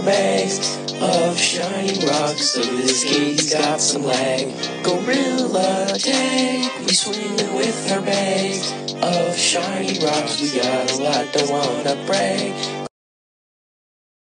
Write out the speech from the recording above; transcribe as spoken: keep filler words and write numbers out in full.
bags of shiny rocks. Look at this kid, he's got some lag. Gorilla tag, we swinging with our bag of shiny rocks. We got a lot, don't wanna brag.